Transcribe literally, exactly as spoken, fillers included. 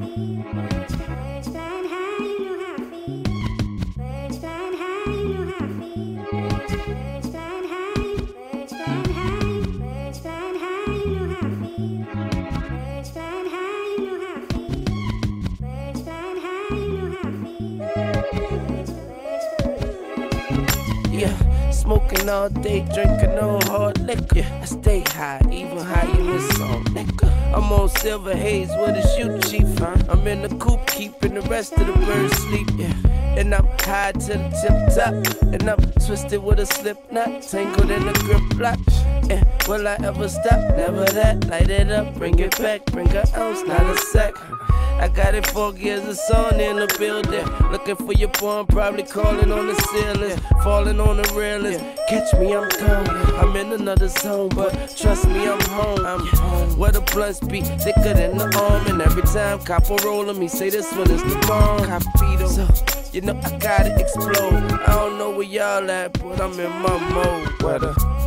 Smoking all day, drinking no hard liquor. I stay high, even high in this on liquor. I'm on silver haze with a shoot chief. Huh? I'm in the coop, keeping the rest of the birds sleep. Yeah. And I'm high to the tip top, and I'm twisted with a slip knot, tangled in a grip lock. And will I ever stop? Never that. Light it up, bring it back, bring an ounce, not a sack. I got it four gears of sun in the building. Looking for your boy, I'm probably calling on the ceiling. Falling on the railings. Catch me, I'm gone. I'm in another zone, but trust me, I'm home. I'm home. Where the blunts be thicker than the arm. And every time copper rollin' me, say this one is the bomb. So, you know I gotta explode. I don't know where y'all at, but I'm in my mode. Where the